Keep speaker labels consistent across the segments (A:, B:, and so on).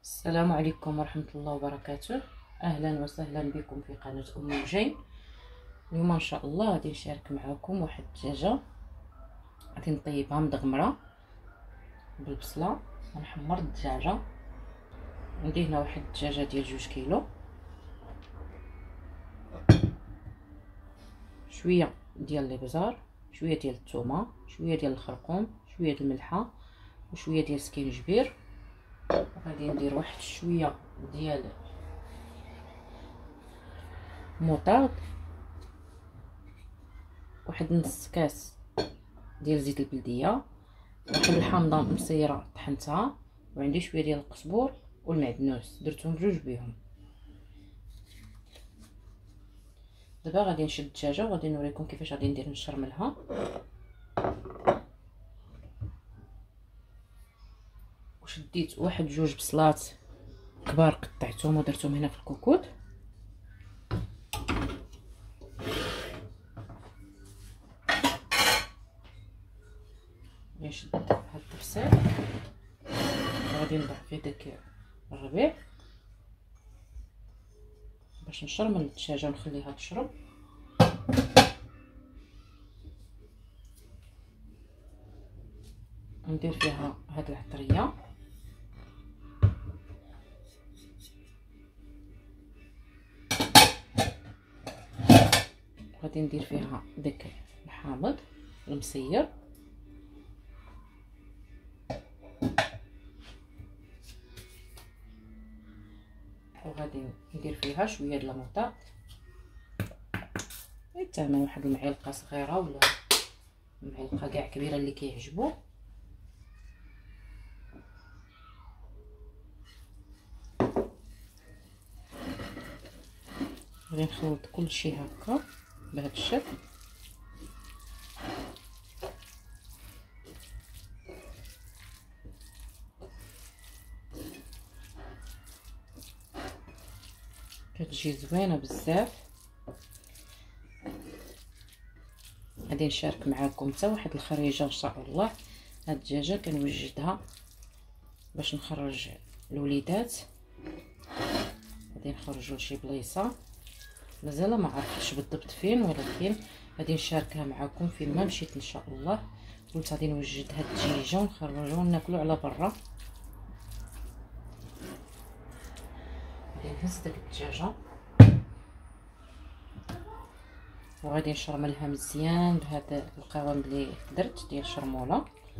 A: السلام عليكم ورحمة الله وبركاته. أهلا وسهلا بكم في قناة أم وجين. اليوم إن شاء الله غادي نشارك معكم واحد الدجاجة غادي نطيبها مدغمرة بالبصلة. غنحمر الدجاجة. عندي هنا واحد الدجاجة ديال 2 كيلو، شوية ديال الابزار، شوية ديال الثومة، شوية ديال الخرقوم، شوية ديال الملحة وشوية ديال السكينجبير. غادي ندير واحد شويه ديال موطارد، واحد نص كاس ديال زيت البلديه، واحد الحامضه مصيره طحنتها، وعندي شويه ديال القزبور والمعدنوس درتهم بجوج بيهم. دابا غادي نشد الدجاجه وغادي نوريكم كيفاش غادي ندير نشرملها. وشديت واحد 2 بصلات كبار قطعتهم ودرتهم هنا في الكوكوط. نشد هاد التفصيل غادي نضع فيه داك الربيع باش نشرمل الدجاجه ونخليها تشرب. ندير فيها هاد العطريه، غادي ندير فيها داك الحامض المصير، وغادي ندير فيها شويه ديال الموطا، حتى من واحد المعلقه صغيره ولا معلقه كاع كبيره اللي كيعجبو. غادي نخلط كلشي هكا بهذا الشكل. كتجي زوينه بزاف. غادي نشارك معكم حتى واحد الخريجه ان شاء الله. هاد الدجاجه كنوجدها باش نخرج الوليدات، غادي نخرجوا لشي بلايصه مازال ما عرفتش بالضبط فين، ولكن غادي نشاركها معكم فين ما مشيت ان شاء الله. قلت غادي نوجد هاد الدجاجه ونخرجوا ناكلوا على برا. غادي نهز داك الدجاجه وغادي نشرملها مزيان بهذا القوام اللي درت ديال الشرموله.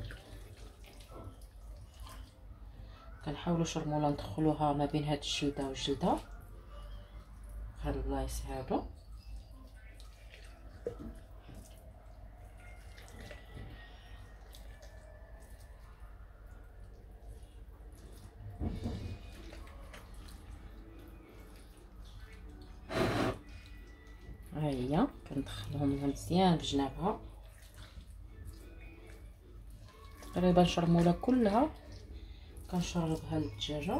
A: كنحاولوا شرموله ندخلوها ما بين هاد الجلده والجلده، هاد البلايص هادو. ها هي كندخلهم مزيان بجنابها. تقريبا شرموله كلها كنشربها للدجاجه.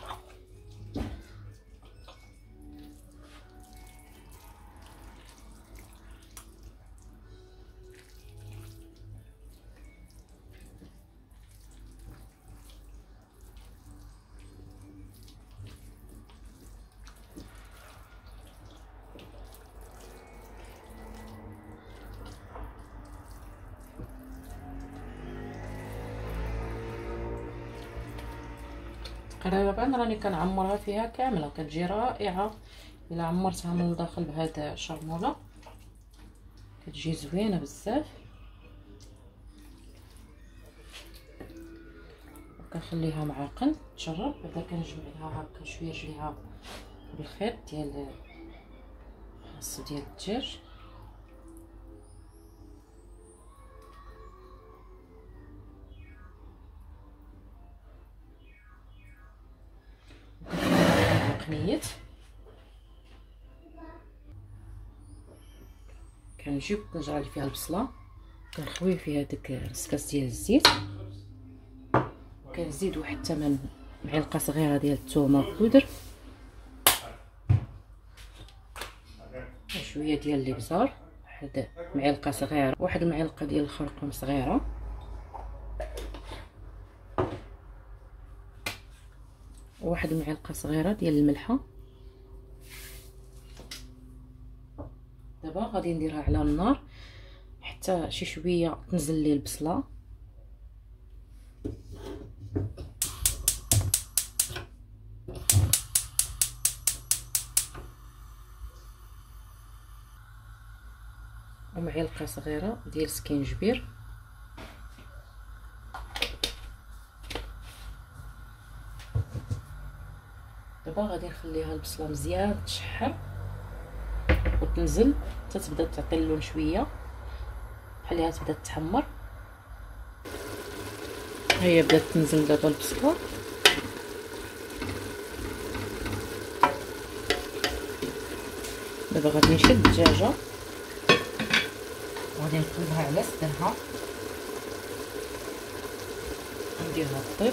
A: تقريبا راني كنعمرها فيها كامله، كتجي رائعه الا عمرتها من الداخل بهذا الشرموله، كتجي زوينه بزاف. كنخليها معقن تشرب. بعدا كنجمعها هكا شويه نجليها بالخيط ديال الخاص ديال الدجاج. قنيت كنجيب كنجرى فيها البصله، كنخوي فيها داك نص كاس ديال الزيت، كنزيد واحد 8 معلقه صغيره ديال الثومه بودر، وشويه ديال الابزار، واحد معلقه صغيره، واحد المعلقه ديال الخرقوم صغيره، وواحد المعلقه صغيره ديال الملحه. دابا غادي نديرها على النار حتى شي شويه تنزل لي البصله. ومعلقه صغيره ديال سكينجبير. دابا غادي نخليها البصله مزيان تشحر وتنزل حتى تبدا تعطي اللون شويه، خليها تبدا تحمر. هي بدات تنزل دابا البصله. دابا غادي نشد الدجاجه وغادي نقلبها على سدرها ونديرها طيب.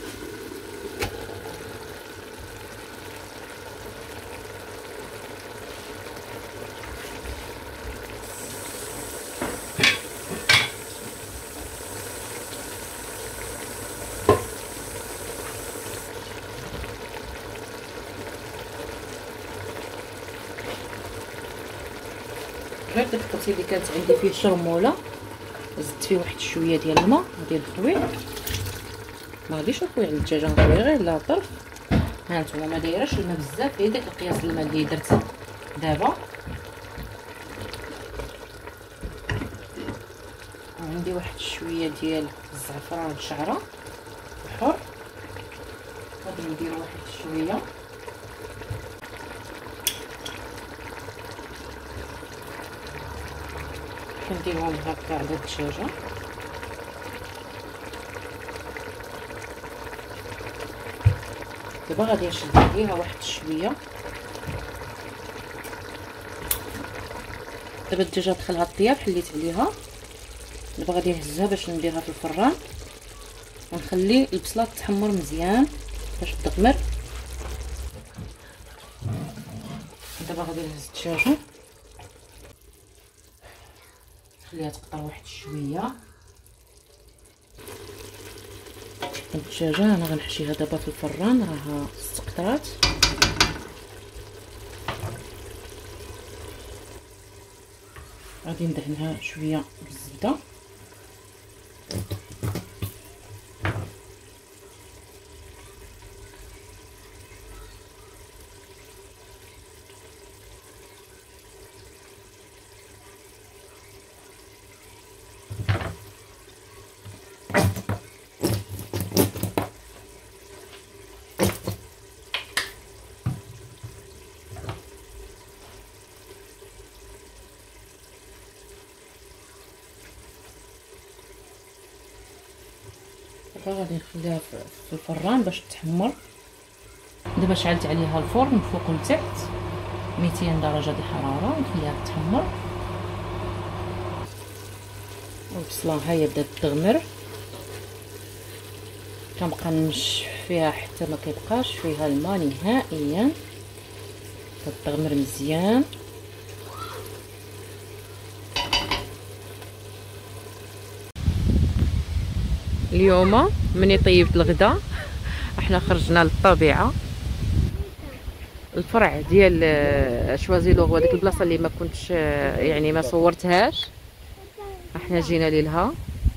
A: غير داك الطبسي اللي كانت عندي فيه شرموله زدت فيه واحد شويه ديال الماء غادي نخويه. ما غاديش نخوي على الدجاجه، نخوي غير لا طرف. ها نتوما ما دايراش الماء بزاف، غير داك القياس الماء اللي درت دابا. وعندي واحد شويه ديال الزعفران شعره حر غادي ندير واحد شويه. كنديرهم هكا على الدجاجه. دابا غادي نشد عليها واحد شويه. دابا الدجاجه دخلها الطياب حليت عليها. دابا غادي نهزها باش نديرها في الفران ونخلي البصله تحمر مزيان باش تغمر. دابا غادي نهز الدجاجه خليها تقطع واحد شويه. الدجاجه انا غنحشيها دابا في الفران، راها استقطرات. غادي ندهنها شويه بالزبده. دابا غادي نخليها في الفران باش تحمر. دابا شعلت عليها الفرن من فوق ومن تحت 200 درجه الحراره ونخليها تحمر. والبصله ها هي بدات تغمر، كنبقى نمشي فيها حتى ما كيبقاش فيها الماء نهائيا. كتغمر مزيان. اليوم مني طيبت الغدا احنا خرجنا للطبيعه. الفرع ديال شوازيلوغ وديك البلاصه اللي ما كنتش يعني ما صورتهاش احنا جينا ليلها.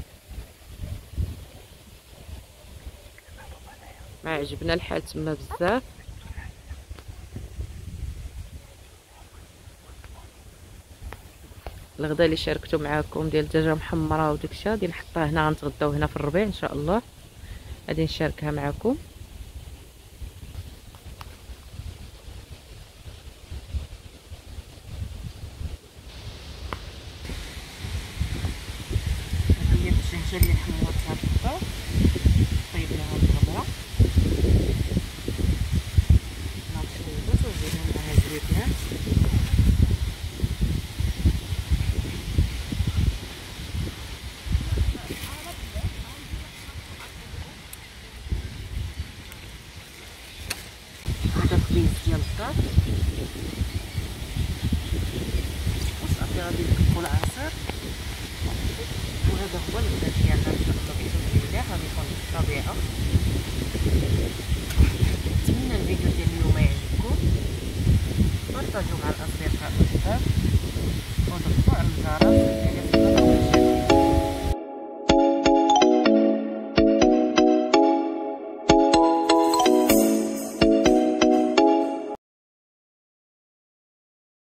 A: ما عجبنا الحال تما بزاف. الغدا اللي شاركته معاكم ديال الدجاجه محمره وداكشي غادي نحطها هنا، غنتغداو هنا في الربيع ان شاء الله. غادي نشاركها معاكم. هي الدجاجه اللي حمرتها بالطبق طيبناها بالغبره مع شويه وزيدنا معاها زوينات. هذا خبيز ديال الدار وصافي غادي نكبو العصير. وهذا هو الغدا ديالنا ان شاء الله باذن الله. غادي يكون في الطبيعه. بارطاجيو مع الاصدقاء والحباب وضغطوا على الجرس